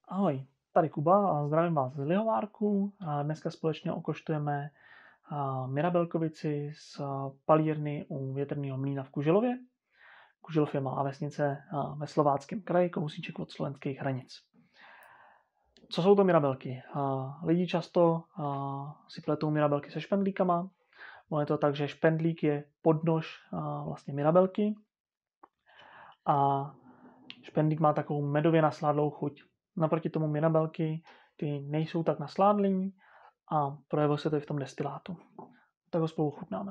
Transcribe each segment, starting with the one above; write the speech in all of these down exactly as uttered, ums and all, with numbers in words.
Ahoj, tady Kuba a zdravím vás z Lihovárku. A dneska společně okoštujeme a, Mirabelkovici z a, palírny u Větrného mlýna v Kužilově. Kužilov je malá vesnice a, ve Slováckém kraji, kousíček od slovenských hranic. Co jsou to mirabelky? A, lidi často a, si pletou mirabelky se špendlíkama. Ono je to tak, že špendlík je podnož a, vlastně mirabelky. A špendlík má takovou medově nasládlou chuť. Naproti tomu mirabelky, ty nejsou tak nasládlý a projevuje se to i v tom destilátu. Tak ho spolu chutnáme.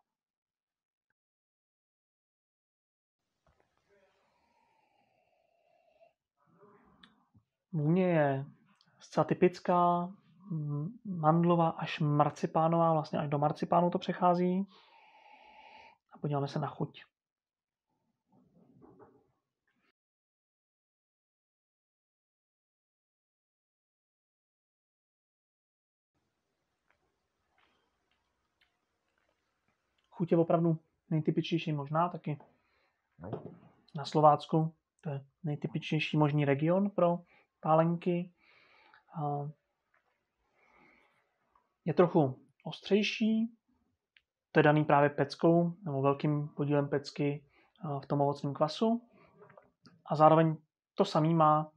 Vůně je zcela typická, mandlová až marcipánová, vlastně až do marcipánu to přechází. A podíváme se na chuť. Chuť je opravdu nejtypičnější možná, taky na Slovácku. To je nejtypičnější možný region pro pálenky. Je trochu ostřejší, to je daný právě peckou, nebo velkým podílem pecky v tom ovocném kvasu. A zároveň to samý má,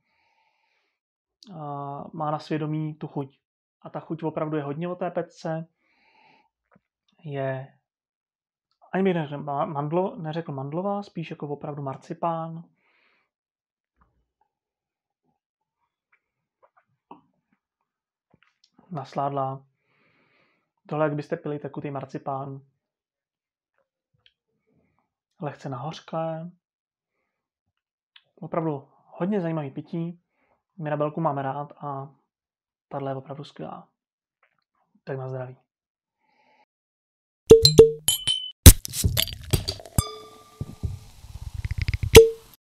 má na svědomí tu chuť. A ta chuť opravdu je hodně o té pecce. Je, ani bych neřekl, mandlo, neřekl mandlová, spíš jako opravdu marcipán. Nasládlá. Tohle, jak byste pili tekutý marcipán. Lehce nahořklé. Opravdu hodně zajímavý pití. Mirabelku máme rád a tahle je opravdu skvělá. Tak na zdraví.